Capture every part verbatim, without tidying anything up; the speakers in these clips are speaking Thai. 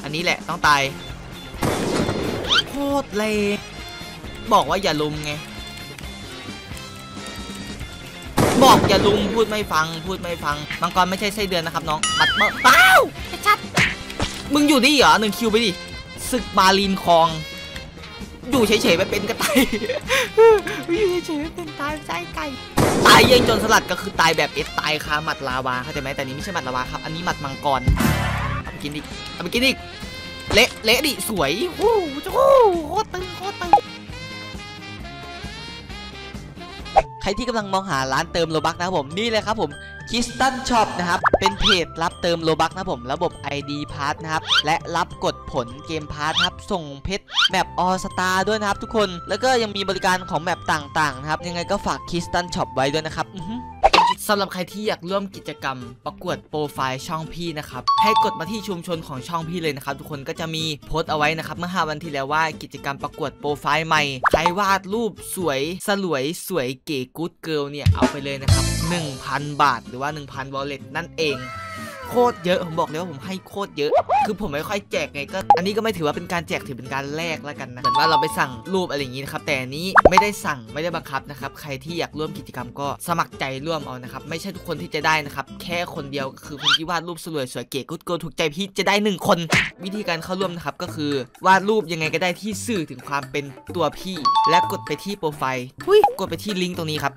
อันนี้แหละต้องตายโคตรเลวบอกว่าอย่าลุมไงบอกอย่าลุมพูดไม่ฟังพูดไม่ฟังมังกรไม่ใช่ไส้เดือนนะครับน้องบัดเบ้าเป้าชัดมึงอยู่ดิเหรอหนึ่งคิวไปดิศึกมาลีนคองอยู่เฉยๆไปเป็นกระต่ายอยู่เฉยๆไปเป็นตายใจไก่ตายยังจนสลัดก็คือตายแบบเอสตายคาหมัดลาวาเข้าใจไหมแต่นี้ไม่ใช่หมัดลาวาครับอันนี้หมัดมังกรเอาไปกินดิเอาไปกินดิเละเละดิสวยโอ้โหโคตรตึงโคตรตึงใครที่กำลังมองหาร้านเติมโลบักนะครับผมนี่เลยครับผมคิสตันช็อปนะครับเป็นเพจรับเติมโลบักนะผมระบบ ไอ ดี พาสนะครับและรับกดผลเกมพาสครับส่งเพชรแมปออสตาด้วยนะครับทุกคนแล้วก็ยังมีบริการของแมปต่างๆนะครับยังไงก็ฝากคิสตันช็อปไว้ด้วยนะครับสำหรับใครที่อยากร่วมกิจกรรมประกวดโปรไฟล์ช่องพี่นะครับให้กดมาที่ชุมชนของช่องพี่เลยนะครับทุกคนก็จะมีโพสต์เอาไว้นะครับเมื่อห้าวันที่แล้วว่ากิจกรรมประกวดโปรไฟล์ใหม่ใครวาดรูปสวยสลวยสวยเก๋กู๊ดเกิร์ลเนี่ยเอาไปเลยนะครับ หนึ่งพัน บาทหรือว่า หนึ่งพัน วอลเล็ตนั่นเองโคตรเยอะผมบอกเลยว่าผมให้โคตรเยอะคือผมไม่ค่อยแจกไงก็อันนี้ก็ไม่ถือว่าเป็นการแจกถือเป็นการแลกแล้วกันนะเหมือนว่าเราไปสั่งรูปอะไรอย่างนี้นะครับแต่อันนี้ไม่ได้สั่งไม่ได้บังคับนะครับใครที่อยากร่วมกิจกรรมก็สมัครใจร่วมเอานะครับไม่ใช่ทุกคนที่จะได้นะครับแค่คนเดียวก็คือคนที่วาดรูปสวยสวยเก๋กุ๊ดเกิร์ลถูกใจพี่จะได้หนึ่งคนวิธีการเข้าร่วมนะครับก็คือวาดรูปยังไงก็ได้ที่สื่อถึงความเป็นตัวพี่และกดไปที่โปรไฟล์กดไปที่ลิงก์ตรงนี้ครับ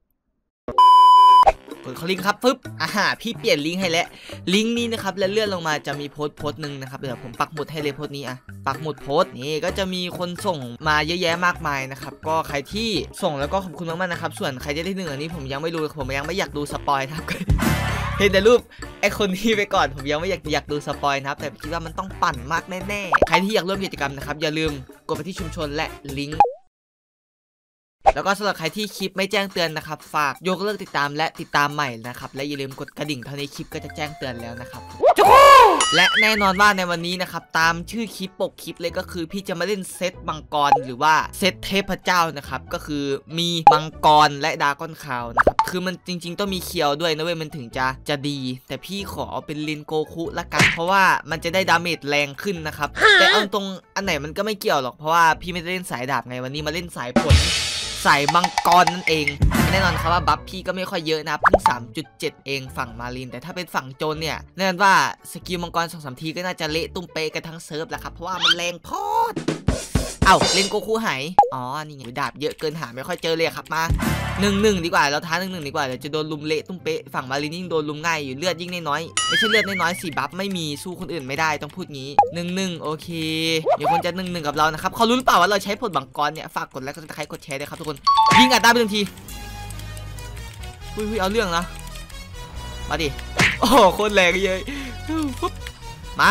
กดเขาลิงก์ครับปึ๊บอ่าพี่เปลี่ยนลิงก์ให้แล้วลิงก์นี้นะครับแล้วเลื่อนลงมาจะมีโพสต์โพสต์หนึ่งนะครับเดี๋ยวผมปักหมุดให้เลยโพสต์นี้อ่ะปักหมุดโพสต์นี่ก็จะมีคนส่งมาเยอะแยะมากมายนะครับก็ใครที่ส่งแล้วก็ขอบคุณมากๆนะครับส่วนใครจะได้หนึ่งอันนี้ผมยังไม่รู้ผมยังไม่อยากดูสปอยครับเห็นแต่รูปไอคนนี้ไปก่อนผมยังไม่อยากอยากดูสปอยนะครับแต่คิดว่ามันต้องปั่นมากแน่ๆใครที่อยากร่วมกิจกรรมนะครับอย่าลืมกดไปที่ชุมชนและลิงก์แล้วก็สำหรับใครที่คลิปไม่แจ้งเตือนนะครับฝากยกเลิกติดตามและติดตามใหม่นะครับและอย่าลืมกดกระดิ่งเท่านี้คลิปก็จะแจ้งเตือนแล้วนะครับและแน่นอนว่าในวันนี้นะครับตามชื่อคลิปปกคลิปเลยก็คือพี่จะมาเล่นเซตมังกรหรือว่าเซตเทพเจ้านะครับก็คือมีมังกรและดราก้อนขาวนะครับคือมันจริงๆต้องมีเคียวด้วยนะเว้ยมันถึงจะจะดีแต่พี่ขอเอาเป็นลินโกคุละกันเพราะว่ามันจะได้ดาเมจแรงขึ้นนะครับแต่เอาตรงอันไหนมันก็ไม่เกี่ยวหรอกเพราะว่าพี่ไม่ได้เล่นสายดาบไงวันนี้มาเล่นสายผลสายมังกรนั่นเองแน่นอนครับว่าบัฟพี่ก็ไม่ค่อยเยอะนะเพิ่ง สามจุดเจ็ด เองฝั่งมารินแต่ถ้าเป็นฝั่งโจนเนี่ยแน่นอนว่าสกิลมังกร สองสาม ทีก็น่าจะเละตุ้มเปกันทั้งเซิร์ฟแหละครับเพราะว่ามันแรงพอดเอ้าเล่นโกคูหายอ๋อนี่ไงดาบเยอะเกินหาไม่ค่อยเจอเลยครับมาหนึ่งหนึ่งดีกว่าเราท้าหนึ่งหนึ่งดีกว่าเดี๋ยวจะโดนลุมเละตุ้มเป๊ะฝั่งมารินยิ่งโดนลุมง่ายอยู่เลือดยิ่งน้อยไม่ใช่เลือดน้อยสี่บัฟไม่มีสู้คนอื่นไม่ได้ต้องพูดงี้หนึ่งหนึ่งโอเคเดี๋ยวคนจะหนึ่งหนึ่งกับเรานะครับเขารู้หรือเปล่าว่าเราใช้ผลบังกรเนี่ยฝากกดไลค์กดติดตามกดแชร์ด้วยครับทุกคนยิงอัดได้ไปทันทีอุ้ยเอาเรื่องนะมาดิโอ้โคตรแรงเลยปุ๊บมา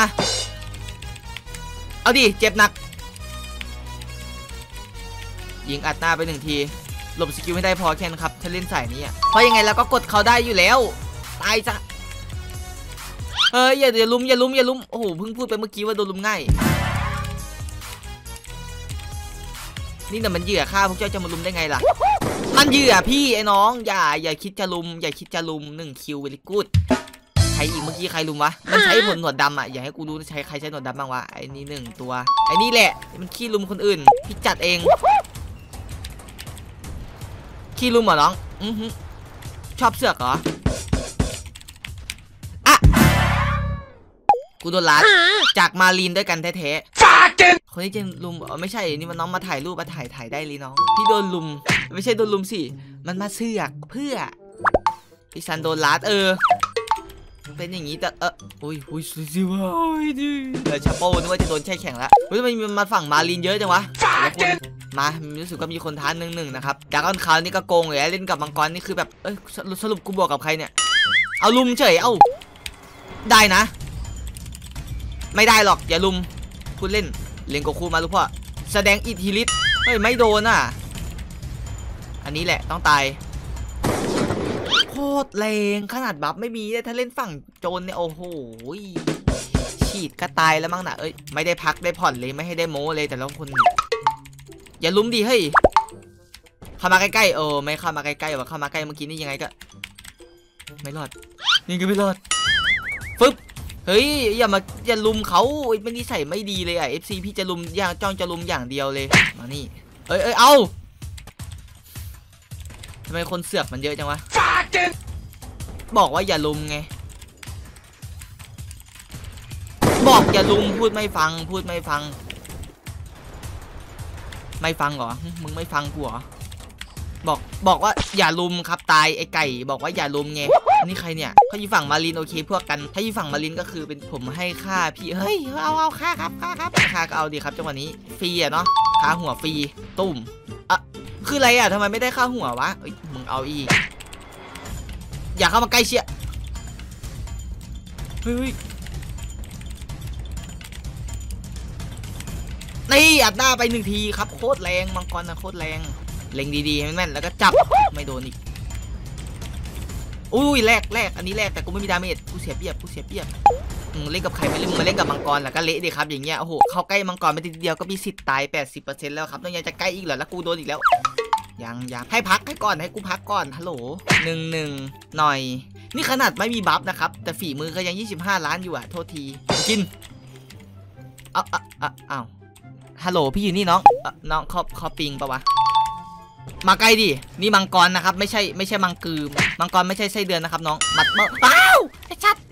เอาดิเจ็บหนักยิงอัดหน้าไปหนึ่งทีหลบสกิลไม่ได้พอแค่นั้นครับถ้าเล่นสายนี้อ่ะเพราะยังไงเราก็กดเขาได้อยู่แล้วตายจ้ะเฮ้ยอย่าอย่าลุมอย่าลุมอย่าลุมโอ้โหเพิ่งพูดไปเมื่อกี้ว่าโดนลุมง่ายนี่แต่มันเหยื่อฆ่าพวกเจ้าจะมาลุมได้ไงล่ะมันเหยื่อพี่ไอ้น้องอย่าอย่าคิดจะลุมอย่าคิดจะลุมหนึ่งคิวเวลิกูดใครอีกเมื่อกี้ใครลุมวะมันใช้ผลหนวดดำอ่ะอย่าให้กูรู้ใช้ใครใช้หนวดดำบ้างวะไอ้นี่หนึ่งตัวไอ้นี่แหละมันขี้ลุมคนอื่นพี่จัดเองขี้ลุมเหรอน้องอือชอบเสือกเหรออะกูโดนลัดจากมาลีนด้วยกันแท้ๆคนที่จะลุมอ๋อไม่ใช่นี่มันน้องมาถ่ายรูปมาถ่ายถ่ายได้เลยน้องพี่โดนลุมไม่ใช่โดนลุมสิมันมาเสือกเพื่อพี่ซันโดนลัดเออเป็นอย่างนี้แต่เอออุ้ยอุ้ยสิวะดิเดี๋ยวชาโป้นึกว่าจะโดนแช่แข็งแล้วเฮ้ยทำไมมาฝั่งมาลีนเยอะจังวะมารู้สึกว่ามีคนท้าหนึ่งหนึ่งนะครับดราก้อนขาวนี่ก็โกงเลยเล่นกับมังกรนี่คือแบบเอ้ยสรุปกูบวกกับใครเนี่ยเอาลุมเฉยเอ้าได้นะไม่ได้หรอกอย่าลุมพูดเล่นเล่นโกคูมาลูกพ่อแสดงอิทธิฤทธิ์เฮ้ยไม่โดนอ่ะอันนี้แหละต้องตายโคตรแรงขนาดบัฟไม่มีถ้าเล่นฝั่งโจนเนี่ยโอ้โหฉีดก็ตายแล้วมั้งนะเอ้ยไม่ได้พักได้ผ่อนเลยไม่ให้ได้โม้เลยแต่ละคนอย่าลุ้มดีเฮ้ยเข้ามาใกล้ๆเออไม่เข้ามาใกล้ๆว่าเข้ามาใกล้เมื่อกี้นี่ยังไงก็ไม่รอดนี่ก็ไม่รอดฟึบเฮ้ยอย่ามาอย่าลุมเขาไม่นิสัยไม่ดีเลยอ่ะ เอฟ ซี พี่จะลุมอย่างจ้องจะลุมอย่างเดียวเลยมานี่เอ้ยเอ้ยเอาทำไมคนเสือกมันเยอะจังวะบอกว่าอย่าลุมไงบอกอย่าลุมพูดไม่ฟังพูดไม่ฟังไม่ฟังเหรอมึงไม่ฟังกูเหรอบอกบอกว่าอย่าลุมครับตายไอ้ไก่บอกว่าอย่าลุมไงนี่ใครเนี่ยเขาอยู่ฝั่งมารินโอเคพวกกันถ้าอยู่ฝั่งมารินก็คือเป็นผมให้ค่าพี่เฮ้ยเอาเอาค่าครับค่าครับค่าก็เอาดีครับจังหวะนี้ฟรีอะเนาะค่าหัวฟรีตุ่มอ่ะคืออะไรอะทำไมไม่ได้ค่าหัววะเอ้ยมึงเอาอีกอย่าเข้ามาใกล้เชี่ยเฮ้ยนี่อัดหน้าไปหนึ่งทีครับโคตรแรงมังกรนะโคตรแรงเล็งดีๆแม่นๆแล้วก็จับไม่โดนอีกอุ้ยแรกแรกอันนี้แรกแต่กูไม่มีดาเมจกูเสียเปรียบกูเสียเปรียบมึงเล่นกับใครไม่เล่นมึงมาเล่นกับมังกรแล้วก็เละดิครับอย่างเงี้ยโอ้โหเข้าใกล้มังกรไปทีเดียวก็มีสิทธิ์ตาย แปดสิบเปอร์เซ็นต์ แล้วครับต้องยังจะใกล้อีกเหรอแล้วกูโดนอีกแล้วยังยังให้พักให้ก่อนให้กูพักก่อนฮัลโหลหนึ่งหนึ่งหน่อยนี่ขนาดไม่มีบัฟนะครับแต่ฝีมือก็ยังยี่สิบห้าล้านอยู่อ่ะโทษทีกินเอาเอาเอาเอาฮัลโหลพี่อยู่นี่น้องน้องเขาเขาปิงปะวะมาใกล้ดินี่มังกรนะครับไม่ใช่ไม่ใช่มังกือมังกรไม่ใช่ไส้เดือนนะครับน้องบัดเบ้าเป้าไอ้ชัด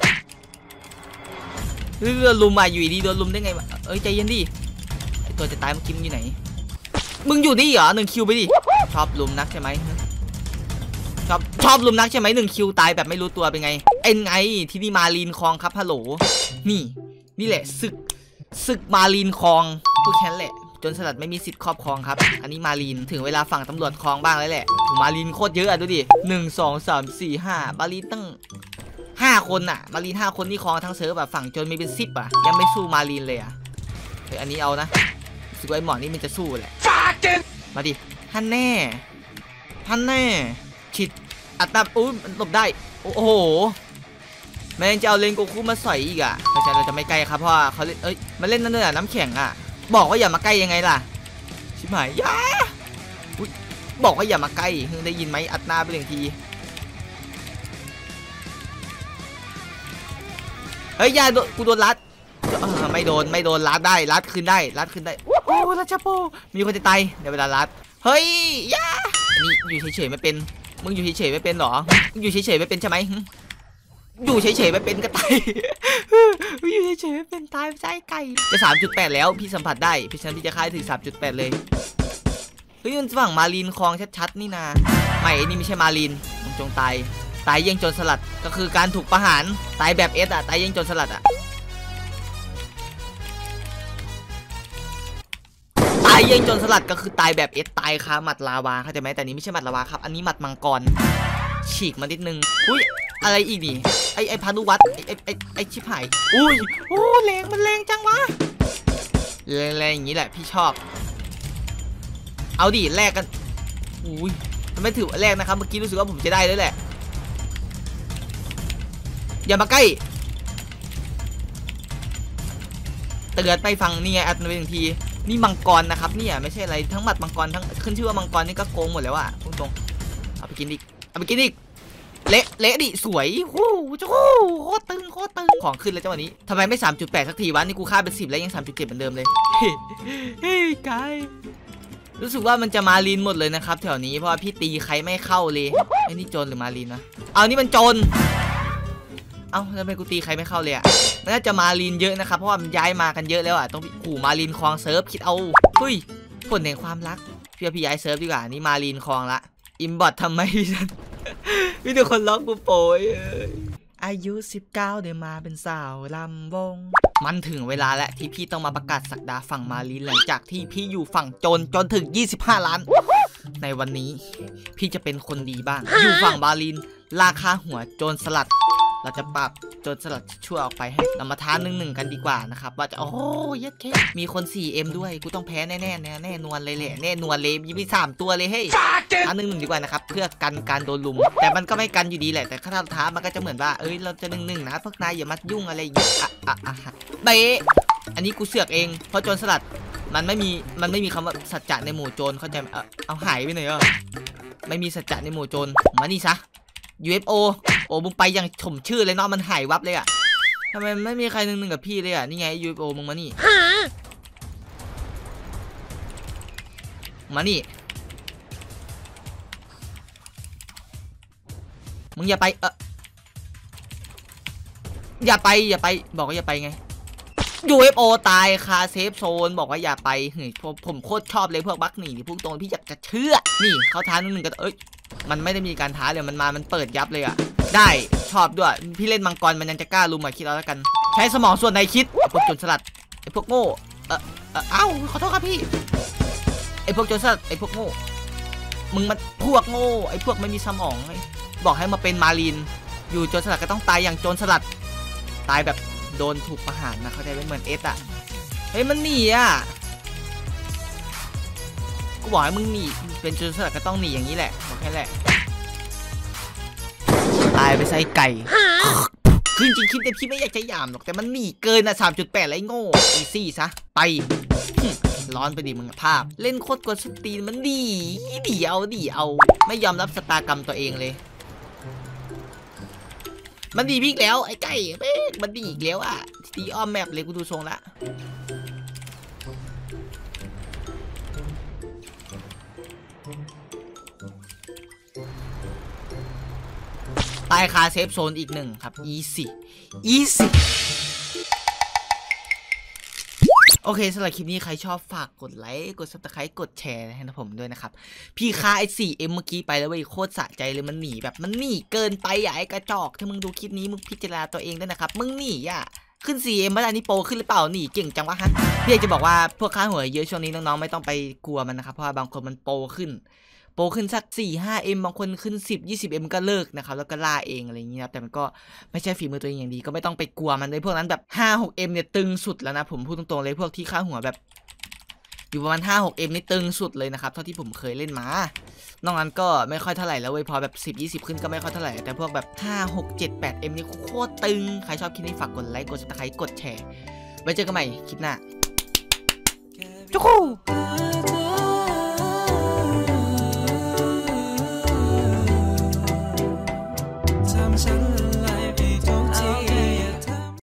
เรือลุมมาอยู่ดีโดนลุมได้ไงวะเอ้ยใจเย็นดิไอ้ตัวจะตายเมื่อกี้มึงอยู่ไหนมึงอยู่นี่เหรอหนึ่งคิวไปดิชอบลุมนักใช่ไหมชอบชอบลุมนักใช่ไหมหนึ่งคิวตายแบบไม่รู้ตัวเป็นไงเอ็นไงที่นี่มาลีนคลองครับฮัลโหลนี่นี่แหละศึกศึกมาลีนคลองพวกแค่นั้นแหละจนสลัดไม่มีสิทธิ์ครอบครองครับอันนี้มาลีนถึงเวลาฝั่งตำรวจคลองบ้างแล้วแหละมาลีนโคตรเยอะอ่ะดูดิหนึ่งสองสามสี่ห้ามาลีนตั้งห้าคนอ่ะมาลีนห้าคนนี่คลองทั้งเซิร์ฟแบบฝั่งจนมีเป็นสิบอ่ะยังไม่สู้มาลีนเลยอ่ะเฮ้ยอันนี้เอานะสึกว่าไอ้หมอนี่มันจะสู้แหละมาดิท่านแน่ท่านแน่ฉิดอัดตับอุ้ยมันหลบได้โอ้โหแม่งจะเอาเลนโกคุมาใส่อีกอ่ะเพราะฉะนั้นเราจะไม่ใกล้ครับเพราะว่าเขาเล่นเอ้ยมาเล่นนั่นน่ะน้ำแข็งอ่ะบอกว่าอย่ามาใกล้ยังไงล่ะชิบหายยาบอกว่าอย่ามาใกล้ได้ยินไหมอัดหน้าไปหนึ่งทีเฮ้ยยาโดนกูโดนรัดไม่โดนไม่โดนรัดได้รัดขึ้นได้รัดขึ้นได้โอ้รัชโปมีคนจะตายเดี๋ยวเวลารัดเฮ้ยยานี่อยู่เฉยๆไม่เป็นมึงอยู่เฉยๆไม่เป็นหรอมึงอยู่เฉยๆไม่เป็นใช่ไหมอยู่เฉยๆไม่เป็นก็ตายอยู่เฉยๆไม่เป็นตายใจไก่จะ สามจุดแปด แล้วพี่สัมผัสได้พี่ฉันที่จะค่ายถึง สามจุดแปด เลยเฮ้ยมันฝั่งมาลีนคลองชัดๆนี่นาไม่นี่ไม่ใช่มาลีนมึงจงตายตายเยี่ยงโจรสลัดก็คือการถูกประหารตายแบบเอสอะตายเยี่ยงโจรสลัดอะตายเยี่ยงโจรสลัดก็คือตายแบบเอสตายคาหมัดลาวาเข้าใจไหมแต่นี้ไม่ใช่หมัดลาวาครับอันนี้หมัดมังกรฉีกมานิดนึงอุ้ยอะไรอีกนี่ไอไอพานุวัตรไอไอไอชิบหายอุ้ยโอ้แรงมันแรงจังวะแรงแรงอย่างนี้แหละพี่ชอบเอาดิแลกกันอุ้ยมันไม่ถือว่าแรกนะครับเมื่อกี้รู้สึกว่าผมจะได้แล้วแหละอย่ามาใกล้เตือนไปฟังนี่ไงอัดไปหนึ่งทีนี่มังกรนะครับเนี่ยไม่ใช่อะไรทั้งหมัดมังกรทั้งขึ้นชื่อว่ามังกรนี่ก็โกงหมดแล้วอะตรงๆเอาไปกินอีกเอาไปกินอีกเละเละดิสวยโอ้โหโคตรตึงโคตรตึงของขึ้นแล้วจังหวะนี้ทำไมไม่ สามจุดแปด สักทีวะนี่กูค่าเป็นสิบแล้วยัง สามจุดเจ็ด เหมือนเดิมเลยเฮ้ยกายรู้สึกว่ามันจะมาลีนหมดเลยนะครับแถวนี้เพราะว่าพี่ตีใครไม่เข้าเลยไอ้นี่โจรหรือมาลีนนะเอานี่มันโจรเอ้าแล้วทำไมกูตีใครไม่เข้าเลยอ่ะน่าจะมาลีนเยอะนะครับเพราะว่ามันย้ายมากันเยอะแล้วอ่ะต้องขู่มาลีนคลองเซิร์ฟคิดเอาเฮ้ยผลแห่งความรักพี่พี่ย้ายเซิร์ฟดีกว่านี่มาลีนคลองละอิมบอททำไมฉันมีแต่คนล็อกกูโปยอายุสิบเก้าเดี๋ยวมาเป็นสาวลำวงมันถึงเวลาแล้วที่พี่ต้องมาประกาศศักดาฝั่งมาลีนหลังจากที่พี่อยู่ฝั่งโจรจนถึงยี่สิบห้าล้านในวันนี้พี่จะเป็นคนดีบ้างอยู่ฝั่งมาลีนราคาหัวโจรสลัดเราจะปรับโจรสลัดชั่วออกไปให้เรามาท้าหนึ่งหนึ่งกันดีกว่านะครับว่าจะโอ้ยแค่มีคน สี่เอ็ม ด้วยกูต้องแพ้แน่ๆแน่แน่นวลเลยแหละแน่นวลเลยมีสามตัวเลยเฮ้ยท้าหนึ่งหนึ่งดีกว่านะครับเพื่อกันการโดนลุมแต่มันก็ไม่กันอยู่ดีแหละแต่ถ้าท้ามันก็จะเหมือนว่าเอ้ยเราจะหนึ่งหนึ่งนะพวกนายอย่ามายุ่งอะไรอย่างเงี้ยอ่ะอ่ะอ่ะเบะอันนี้กูเสือกเองเพราะโจรสลัดมันไม่มีมันไม่มีคำว่าสัจจะในหมู่โจรเข้าใจไหมเออเอาหายไปไหนอ่ะไม่มีสัจจะในหมู่โจรมานี่ซะ ยู เอฟ โอ โอ้มึงไปอย่างฉมชื่อเลยเนาะมันหายวับเลยอ่ะทำไมไม่มีใครหนึ่งหนึ่งกับพี่เลยอ่ะนี่ไงยูโอมึงมานี่มานี่มึงอย่าไปเอออย่าไปอย่าไปบอกว่าอย่าไปไง ยู เอฟ โอ ตายคาเซฟโซนบอกว่าอย่าไปเฮ้ยผมผมโคตรชอบเลยพวกบักหนีพวกตรงพี่อยากจะเชื่อนี่เขาท้าหนึ่งหนึ่งกันเอ้ยมันไม่ได้มีการท้าเลยมันมามันเปิดยับเลยอ่ะได้ชอบด้วยพี่เล่นมังกรมันยังจะกล้าลุมอ่ะคิดเอาแล้วกันใช้สมองส่วนไหนคิดพวกโจรสลัดไอพวกโง่เออเออเอ้าขอโทษครับพี่ไอพวกโจรสลัดไอพวกโง่มึงมันพวกโง่ไอพวกไม่มีสมองบอกให้มาเป็นมารีนอยู่โจรสลัดก็ต้องตายอย่างโจรสลัดตายแบบโดนถูกประหารนะเขาใจเป็นเหมือนเอสอ่ะเฮ้ยมันหนีอ่ะกูบอกให้มึงหนีเป็นโจรสลัดก็ต้องหนีอย่างนี้แหละบอกแค่แหละตายไปใส่ไก่คือจริงคิดแต่พี่ไม่อยากจะหยามหรอกแต่มันหนีเกินอ่ะ สามจุดแปด ไรโง่อีซี่ซะไปร้อนไปดิมึงภาพเล่นโคตรกดสตีนมันดีดีเอาดีเอาไม่ยอมรับสตากรรมตัวเองเลยมันดีพี่แล้วไอ้ไก่เป๊กมันดีอีกแล้วอ่ะตีอ้อมแมปเลยกูดูทรงละตายคาเซฟโซนอีกหนึ่งครับ easy easy โอเคสำหรับคลิปนี้ใครชอบฝากกดไลค์กดซับสไครต์กดแชร์ให้ผมด้วยนะครับพี่คาไอ้ สี่เอ็ม เมื่อกี้ไปแล้วเว้ยโคตรสะใจเลยมันหนีแบบมันหนีเกินไปอ่ะไอ้กระจอกถ้ามึงดูคลิปนี้มึงพิจารณาตัวเองด้วยนะครับมึงหนีอ่ะขึ้น สี่เอ็ม มาได้นี่โปรขึ้นหรือเปล่าหนีเก่งจังวะฮะพี่อยากจะบอกว่าพวกค่าหัวเยอะช่วงนี้น้องๆไม่ต้องไปกลัวมันนะครับเพราะว่าบางคนมันโปรขึ้นโปรขึ้นสัก สี่ ห้า เอ็ม บางคนขึ้น สิบ ยี่สิบ เอ็ม ก็เลิกนะครับแล้วก็ล่าเองอะไรอย่างเงี้ยแต่มันก็ไม่ใช่ฝีมือตัวเองอย่างดีก็ไม่ต้องไปกลัวมันเลยพวกนั้นแบบ ห้า หก เอ็ม เนี่ยตึงสุดแล้วนะผมพูดตรงๆเลยพวกที่ค่าหัวแบบอยู่ประมาณ ห้า หก เอ็ม นี่ตึงสุดเลยนะครับเท่าที่ผมเคยเล่นมานอกนั้นก็ไม่ค่อยเท่าไหร่แล้วเว้ยพอแบบ สิบ ยี่สิบ ขึ้นก็ไม่ค่อยเท่าไหร่แต่พวกแบบ ห้า หก เจ็ด แปด เอ็ม นี่โคตรตึงใครชอบคลิปนี้ฝากกดไลค์กดซับสไครต์กดแชร์ไว้เจอกันใหม่คลิปหน้าจุ๊ก